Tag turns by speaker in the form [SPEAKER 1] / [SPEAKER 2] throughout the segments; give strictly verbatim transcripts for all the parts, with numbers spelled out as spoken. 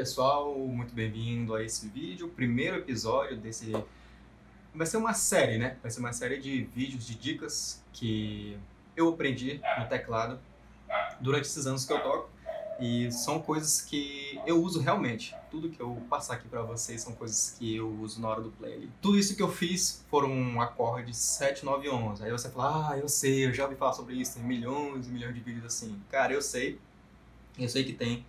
[SPEAKER 1] pessoal, muito bem-vindo a esse vídeo, primeiro episódio desse... Vai ser uma série, né? Vai ser uma série de vídeos, de dicas que eu aprendi no teclado durante esses anos que eu toco. E são coisas que eu uso realmente. Tudo que eu passar aqui pra vocês são coisas que eu uso na hora do play ali. Tudo isso que eu fiz foram acordes sete, nove, onze. Aí você fala, ah, eu sei, eu já ouvi falar sobre isso, tem milhões e milhões de vídeos assim. Cara, eu sei, eu sei que tem.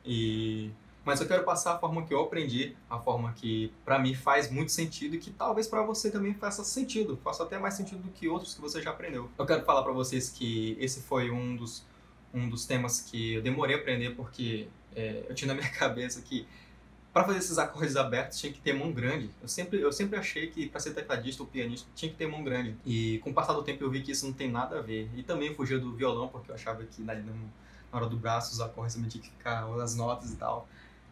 [SPEAKER 1] E... Mas eu quero passar a forma que eu aprendi, a forma que pra mim faz muito sentido e que talvez pra você também faça sentido, faça até mais sentido do que outros que você já aprendeu. Eu quero falar pra vocês que esse foi um dos, um dos temas que eu demorei a aprender porque é, eu tinha na minha cabeça que pra fazer esses acordes abertos tinha que ter mão grande. Eu sempre, eu sempre achei que pra ser tecladista ou pianista tinha que ter mão grande. E com o passar do tempo eu vi que isso não tem nada a ver. E também fugia do violão porque eu achava que na, na hora do braço os acordes também tinha que ficar, as notas e tal.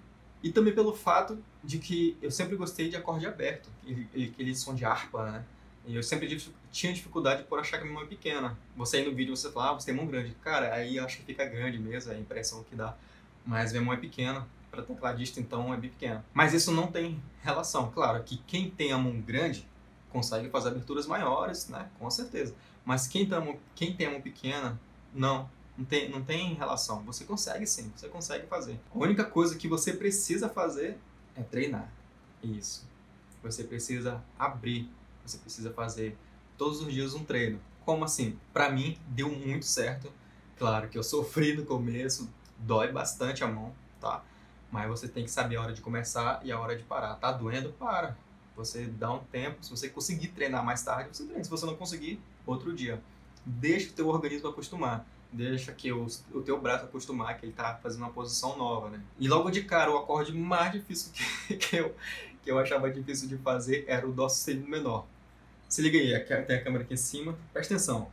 [SPEAKER 1] E também pelo fato de que eu sempre gostei de acorde aberto, aquele, aquele som de harpa, né? E eu sempre tinha dificuldade por achar que a minha mão é pequena. Você aí no vídeo você fala, ah, você tem mão grande. Cara, aí eu acho que fica grande mesmo, é a impressão que dá. Mas minha mão é pequena, para tecladista então é bem pequena. Mas isso não tem relação. Claro que quem tem a mão grande consegue fazer aberturas maiores, né? Com certeza. Mas quem tem a mão, quem tem a mão pequena, não. Não tem, não tem relação. Você consegue sim, você consegue fazer. A única coisa que você precisa fazer é treinar. Isso. Você precisa abrir. Você precisa fazer todos os dias um treino. Como assim? Pra mim, deu muito certo. Claro que eu sofri no começo, dói bastante a mão, tá? Mas você tem que saber a hora de começar e a hora de parar. Tá doendo? Para. Você dá um tempo. Se você conseguir treinar mais tarde, você treina. Se você não conseguir, outro dia. Deixa o teu organismo acostumar. Deixa que o, o teu braço acostumar que ele tá fazendo uma posição nova, né? E logo de cara, o acorde mais difícil que, que, eu, que eu achava difícil de fazer era o Dó sustenido menor. Se liga aí, tem a câmera aqui em cima, presta atenção.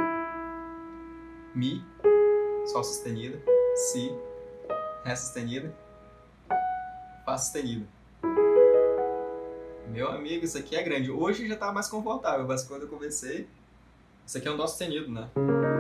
[SPEAKER 1] Mi, Sol sustenido, Si, Ré sustenido, Fá sustenido. Meu amigo, isso aqui é grande. Hoje já tá mais confortável, mas quando eu comecei, isso aqui é um Dó sustenido, né?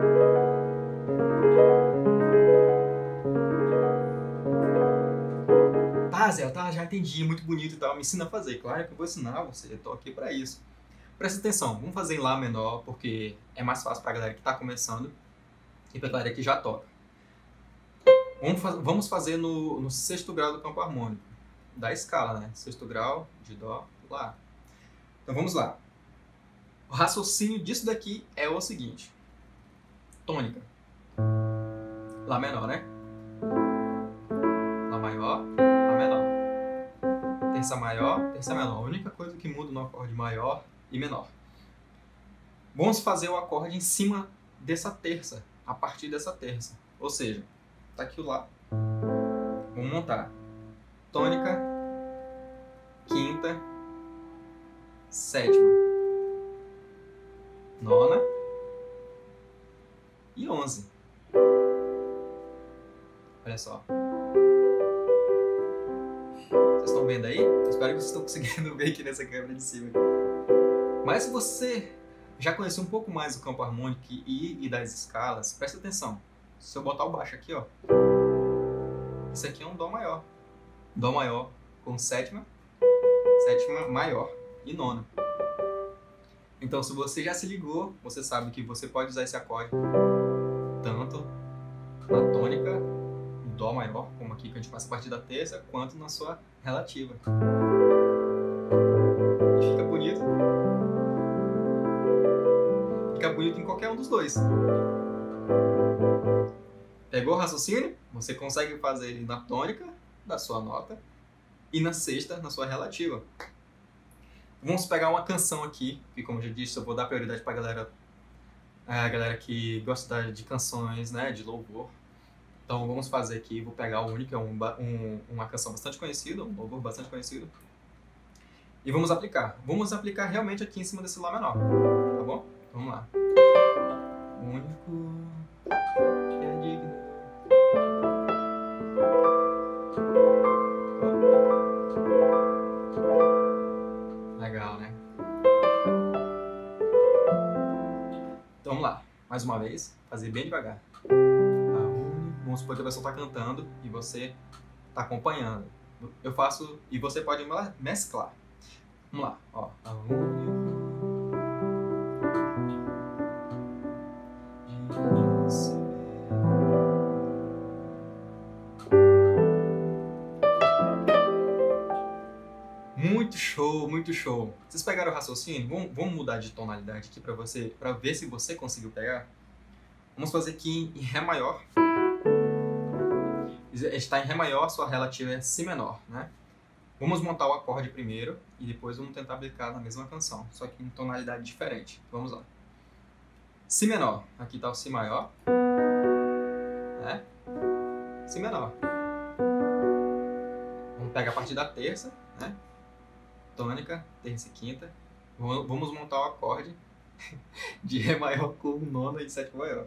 [SPEAKER 1] Ah, Zé, tá, já entendi, muito bonito e tal, me ensina a fazer. Claro que eu vou ensinar você, eu tô aqui pra isso. Presta atenção, vamos fazer em Lá menor, porque é mais fácil pra galera que tá começando e pra galera que já toca. Vamos, faz, vamos fazer no, no sexto grau do campo harmônico, da escala, né? Sexto grau de Dó, Lá. Então vamos lá. O raciocínio disso daqui é o seguinte. Tônica. Lá menor, né? Lá maior. Menor. Terça maior, terça menor. A única coisa que muda no acorde maior e menor. Vamos fazer o acorde em cima dessa terça, a partir dessa terça. Ou seja, tá aqui o Lá. Vamos montar tônica, quinta, sétima, nona e onze. Olha só. Vocês estão vendo aí? Eu espero que vocês estão conseguindo ver aqui nessa câmera de cima. Mas se você já conheceu um pouco mais do campo harmônico e, e das escalas, presta atenção. Se eu botar o baixo aqui, ó, isso aqui é um Dó maior. Dó maior com sétima, sétima maior e nona. Então, se você já se ligou, você sabe que você pode usar esse acorde tanto na tônica, Dó maior, como aqui que a gente passa a partir da terça, quanto na sua relativa. E fica bonito. Fica bonito em qualquer um dos dois. Pegou o raciocínio? Você consegue fazer ele na tônica, da sua nota, e na sexta, na sua relativa. Vamos pegar uma canção aqui, que como eu já disse, eu vou dar prioridade pra galera, a galera que gosta de canções, né, de louvor. Então vamos fazer aqui, vou pegar o único, é um, um, uma canção bastante conhecida, um louvor bastante conhecido. E vamos aplicar. Vamos aplicar realmente aqui em cima desse Lá menor, tá bom? Vamos lá. O único que é digno. Legal, né? Então vamos lá. Mais uma vez, fazer bem devagar. Vamos supor que a pessoa está cantando e você está acompanhando. Eu faço e você pode mesclar. Vamos lá, ó. Muito show, muito show. Vocês pegaram o raciocínio? Vamos, vamos mudar de tonalidade aqui para você, para ver se você conseguiu pegar. Vamos fazer aqui em Ré maior. Está em Ré maior, sua relativa é Si menor, né? Vamos montar o acorde primeiro e depois vamos tentar aplicar na mesma canção, só que em tonalidade diferente. Vamos lá. Si menor. Aqui está o Si maior, né? Si menor. Vamos pegar a partir da terça, né? Tônica, terça e quinta. Vamos montar o acorde de Ré maior com nona e sétima maior.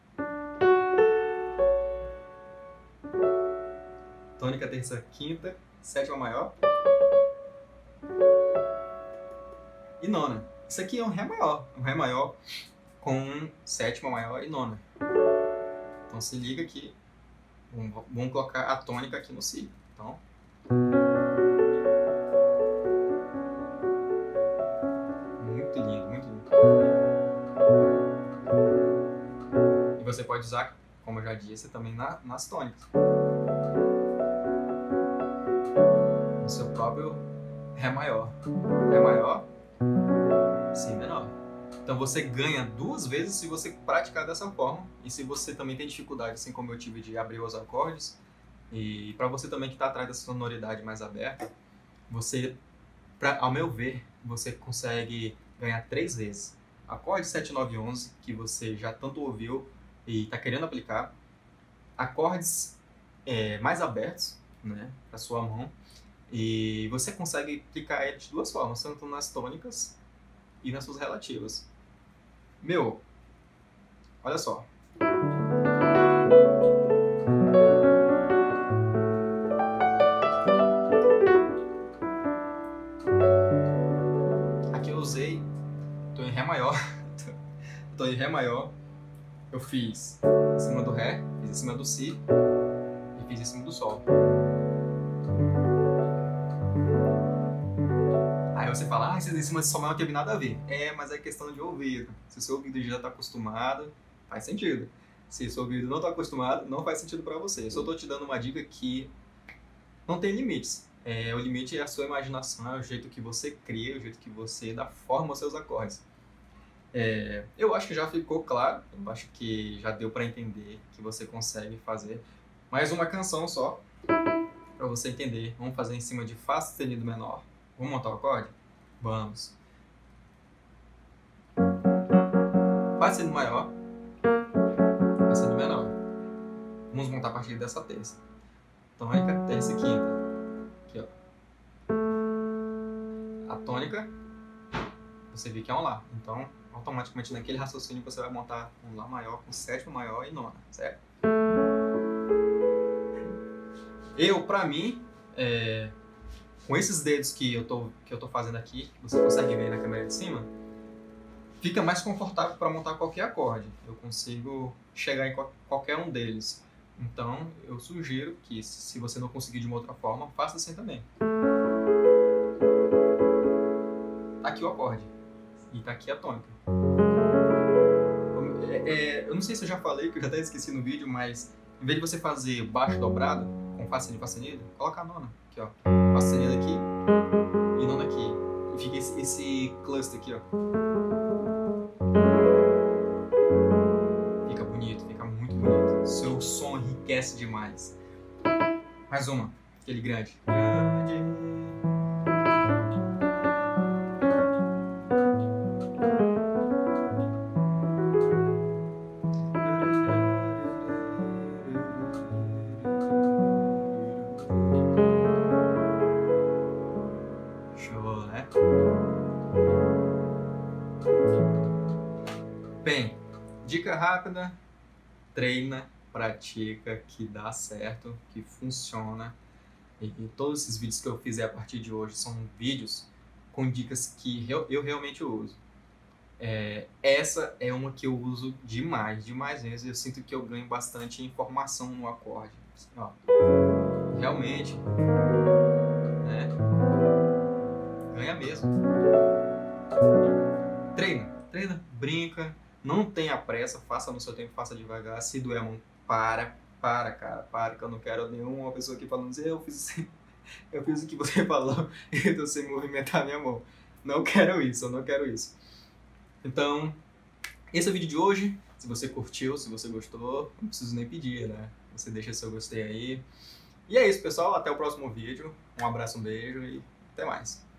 [SPEAKER 1] Tônica, terça, quinta, sétima maior e nona. Isso aqui é um Ré maior, um Ré maior com sétima maior e nona. Então se liga aqui, vamos, vamos colocar a tônica aqui no Si. Então, muito lindo, muito lindo. E você pode usar, como eu já disse, também na, nas tônicas. No seu próprio Ré maior. Ré maior, Si menor. Então você ganha duas vezes se você praticar dessa forma. E se você também tem dificuldade, assim como eu tive, de abrir os acordes, e para você também que está atrás dessa sonoridade mais aberta, você, pra, ao meu ver, você consegue ganhar três vezes. Acorde sete, nove, onze, que você já tanto ouviu e está querendo aplicar. Acordes é, mais abertos, né, para sua mão. E você consegue aplicar ele de duas formas, tanto nas tônicas e nas suas relativas. Meu, olha só. Aqui eu usei, tô em Ré maior, tô em Ré maior, eu fiz em cima do Ré, fiz em cima do Si e fiz em cima do Sol. Aí você fala, ah, em cima de Sol não teve nada a ver. É, mas é questão de ouvido. Se o seu ouvido já está acostumado, faz sentido. Se o seu ouvido não está acostumado, não faz sentido para você. Eu só estou te dando uma dica que não tem limites. É, o limite é a sua imaginação, é o jeito que você cria, o jeito que você dá forma aos seus acordes. É, eu acho que já ficou claro, eu acho que já deu para entender que você consegue fazer mais uma canção só, para você entender. Vamos fazer em cima de Fá sustenido menor. Vamos montar o acorde? Vamos. Fá sustenido maior, Fá sustenido menor. Vamos montar a partir dessa terça. Tônica, terça e quinta. Aqui, ó. A tônica, você vê que é um Lá. Então, automaticamente naquele raciocínio você vai montar um Lá maior com sétima maior e nona, certo? Eu, pra mim, é, com esses dedos que eu, tô, que eu tô fazendo aqui, que você consegue ver na câmera de cima, fica mais confortável para montar qualquer acorde. Eu consigo chegar em qual, qualquer um deles. Então, eu sugiro que, se você não conseguir de uma outra forma, faça assim também. Tá aqui o acorde. E tá aqui a tônica. É, é, eu não sei se eu já falei, que eu já até esqueci no vídeo, mas em vez de você fazer baixo dobrado, com Fá sustenido, Fá sustenido, coloca a nona. Aqui, ó. Fá sustenido aqui e nona aqui. E fica esse, esse cluster aqui, ó. Fica bonito, fica muito bonito. Seu som enriquece demais. Mais uma, aquele grande. Grande. Show, né? Bem, dica rápida, treina, pratica, que dá certo, que funciona. E, e todos esses vídeos que eu fizer a partir de hoje são vídeos com dicas que eu, eu realmente uso. É, essa é uma que eu uso demais, demais vezes. Eu sinto que eu ganho bastante informação no acorde. Ó, realmente... mesmo. Treina, treina, brinca, não tenha pressa, faça no seu tempo, faça devagar. Se doer a mão, para, para, cara, para, que eu não quero nenhuma pessoa aqui falando dizer, eu fiz, eu fiz o que você falou e eu tô sem movimentar a minha mão. Não quero isso, eu não quero isso. Então, esse é o vídeo de hoje. Se você curtiu, se você gostou, não preciso nem pedir, né? Você deixa seu gostei aí. E é isso, pessoal. Até o próximo vídeo. Um abraço, um beijo e até mais.